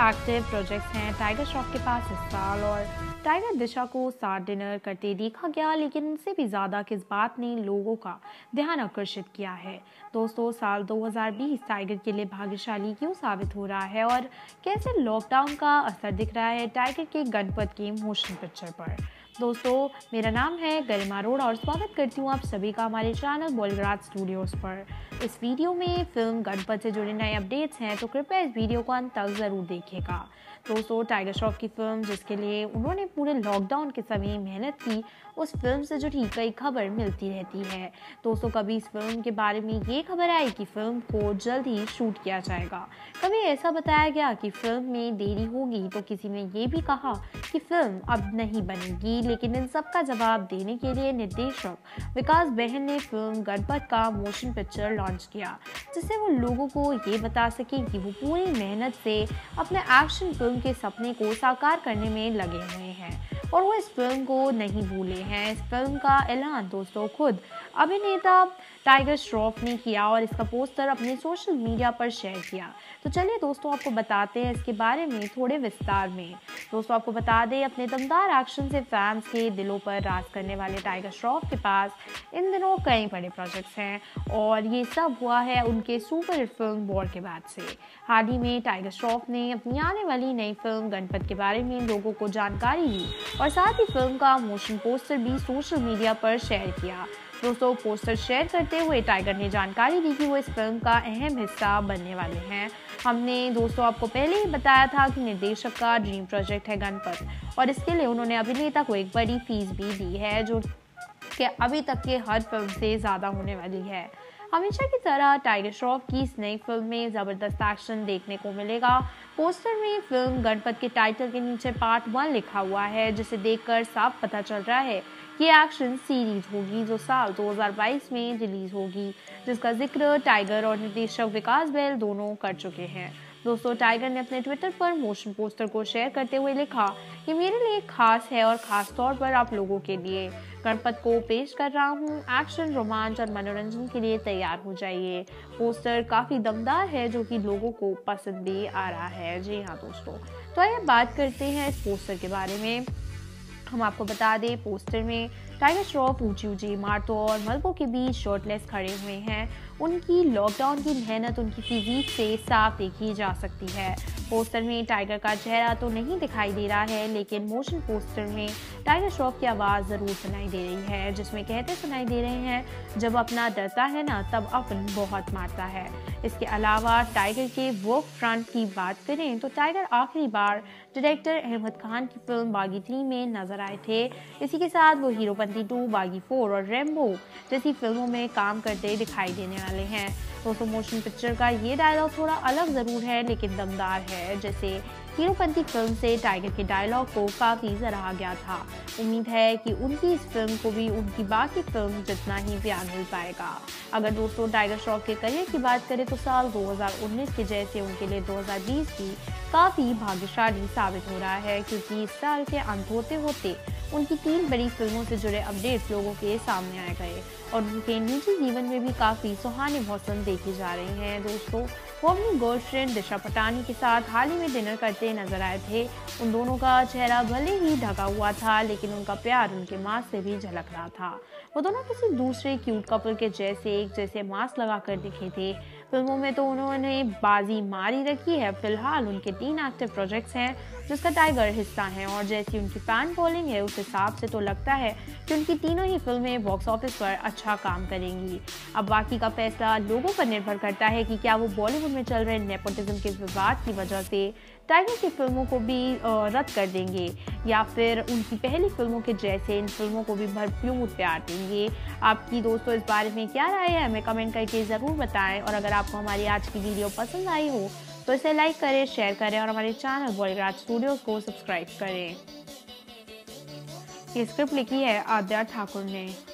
Active projects हैं Tiger Shroff के पास इस साल और टाइगर दिशा को साथ डिनर करते देखा गया, लेकिन उनसे भी ज़्यादा किस बात ने लोगों का ध्यान आकर्षित किया है। दोस्तों, साल 2020 टाइगर के लिए भाग्यशाली क्यों साबित हो रहा है और कैसे लॉकडाउन का असर दिख रहा है टाइगर के गणपत के मोशन पिक्चर पर। दोस्तों, मेरा नाम है गरिमा अरोड़ा और स्वागत करती हूँ आप सभी का हमारे चैनल बॉलीवुड स्टूडियोज़ पर। इस वीडियो में फिल्म गणपत से जुड़े नए अपडेट्स हैं, तो कृपया इस वीडियो को अंत तक ज़रूर देखिएगा। दोस्तों, टाइगर श्रॉफ की फिल्म जिसके लिए उन्होंने पूरे लॉकडाउन के समय मेहनत की, उस फिल्म से जुड़ी कई खबर मिलती रहती है। दोस्तों, कभी इस फिल्म के बारे में ये खबर आई कि फिल्म को जल्द ही शूट किया जाएगा, कभी ऐसा बताया गया कि फिल्म में देरी होगी, तो किसी ने ये भी कहा कि फिल्म अब नहीं बनेगी। लेकिन इन सब का जवाब देने के लिए निर्देशक विकास बेहन ने फिल्म गणपत का मोशन पिक्चर लॉन्च किया, जिससे वो लोगों को ये बता सके कि वो पूरी मेहनत से अपने एक्शन फिल्म के सपने को साकार करने में लगे हुए हैं और वो इस फिल्म को नहीं भूले हैं। इस फिल्म का ऐलान दोस्तों खुद अभिनेता टाइगर श्रॉफ ने किया और इसका पोस्टर अपने सोशल मीडिया पर शेयर किया। तो चलिए दोस्तों, आपको बताते हैं इसके बारे में थोड़े विस्तार में। दोस्तों, आपको बता दें, अपने दमदार एक्शन से फैंस के दिलों पर राज करने वाले टाइगर श्रॉफ के पास इन दिनों कई बड़े प्रोजेक्ट्स हैं और ये सब हुआ है उनके सुपर हिट फिल्म वॉर के बाद से। हाल ही में टाइगर श्रॉफ ने अपनी आने वाली नई फिल्म गणपत के बारे में लोगों को जानकारी दी और साथ ही फिल्म का मोशन पोस्टर भी सोशल मीडिया पर शेयर किया। दोस्तों, पोस्टर शेयर करते हुए टाइगर ने जानकारी दी कि वो इस फिल्म का अहम हिस्सा बनने वाले हैं। हमने दोस्तों आपको पहले ही बताया था कि निर्देशक का ड्रीम प्रोजेक्ट है गणपत और इसके लिए उन्होंने अभिनेता को एक बड़ी फीस भी दी है, जो कि अभी तक के हर फिल्म से ज़्यादा होने वाली है। हमेशा की तरह टाइगर श्रॉफ की इस नई फिल्म में ज़बरदस्त एक्शन देखने को मिलेगा। पोस्टर में फिल्म गणपत के टाइटल के नीचे पार्ट 1 लिखा हुआ है, जिसे देखकर साफ पता चल रहा है कि एक्शन सीरीज होगी जो साल 2022 में रिलीज होगी, जिसका जिक्र टाइगर और निर्देशक विकास बेहल दोनों कर चुके हैं। दोस्तों, टाइगर ने अपने ट्विटर पर मोशन पोस्टर को शेयर करते हुए लिखा कि मेरे लिए खास है और खास तौर पर आप लोगों के लिए गणपत को पेश कर रहा हूँ। एक्शन, रोमांच और मनोरंजन के लिए तैयार हो जाइए। पोस्टर काफ़ी दमदार है जो कि लोगों को पसंद भी आ रहा है। जी हाँ दोस्तों, तो आइए बात करते हैं इस पोस्टर के बारे में। हम आपको बता दें, पोस्टर में टाइगर श्रॉफ ऊंची ऊंची इमारतों और मलबों के बीच शर्टलेस खड़े हुए हैं। उनकी लॉकडाउन की मेहनत उनकी फिजिक से साफ देखी जा सकती है। पोस्टर में टाइगर का चेहरा तो नहीं दिखाई दे रहा है, लेकिन मोशन पोस्टर में टाइगर श्रॉफ की आवाज़ ज़रूर सुनाई दे रही है, जिसमें कहते सुनाई दे रहे हैं, जब अपना डरता है ना तब अपन बहुत मारता है। इसके अलावा टाइगर के वर्क फ्रंट की बात करें तो टाइगर आखिरी बार डायरेक्टर अहमद खान की फिल्म बागी 3 में नजर आए थे। इसी के साथ वो हीरोपंती 2, बागी 4 और रेम्बो जैसी फिल्मों में काम करते दिखाई देने वाले हैं। दोस्तों, मोशन पिक्चर का ये डायलॉग थोड़ा अलग ज़रूर है, लेकिन दमदार है। जैसे हीरोपंती फिल्म से टाइगर के डायलॉग को काफ़ी सराहा गया था। उम्मीद है कि उनकी इस फिल्म को भी उनकी बाकी फिल्म जितना ही प्यार मिल पाएगा। अगर दोस्तों टाइगर श्रॉफ के करियर की बात करें तो साल 2019 के जैसे उनके लिए 2020 भी काफ़ी भाग्यशाली साबित हो रहा है, क्योंकि इस साल के अंत होते होते उनकी 3 बड़ी फिल्मों से जुड़े अपडेट्स लोगों के सामने आ गए और उनके निजी जीवन में भी काफ़ी सुहाने मौसम देखे जा रहे हैं। दोस्तों, वो अपनी गर्लफ्रेंड दिशा पटानी के साथ हाल ही में डिनर करते नजर आए थे। उन दोनों का चेहरा भले ही ढका हुआ था, लेकिन उनका प्यार उनके मास्क से भी झलक रहा था। वो दोनों किसी दूसरे क्यूट कपल के जैसे एक जैसे मास्क लगाकर दिखे थे। फिल्मों में तो उन्होंने बाजी मारी रखी है। फिलहाल उनके 3 एक्टिव प्रोजेक्ट्स हैं जिसका टाइगर हिस्सा है और जैसी उनकी फैन फॉलोइंग है उस हिसाब से तो लगता है कि उनकी तीनों ही फिल्में बॉक्स ऑफिस पर अच्छा काम करेंगी। अब बाकी का फैसला लोगों पर निर्भर करता है कि क्या वो बॉलीवुड में चल रहे नेपोटिज्म के विवाद की वजह से टाइगर की फिल्मों को भी रद्द कर देंगे या फिर उनकी पहली फिल्मों के जैसे इन फिल्मों को भी भरपूर प्यार देंगे। आपकी दोस्तों इस बारे में क्या राय है, हमें कमेंट करके ज़रूर बताएं और अगर आपको हमारी आज की वीडियो पसंद आई हो तो इसे लाइक करें, शेयर करें और हमारे चैनल बॉलीवुड स्टूडियोज को सब्सक्राइब करें। ये स्क्रिप्ट लिखी है आद्या ठाकुर ने।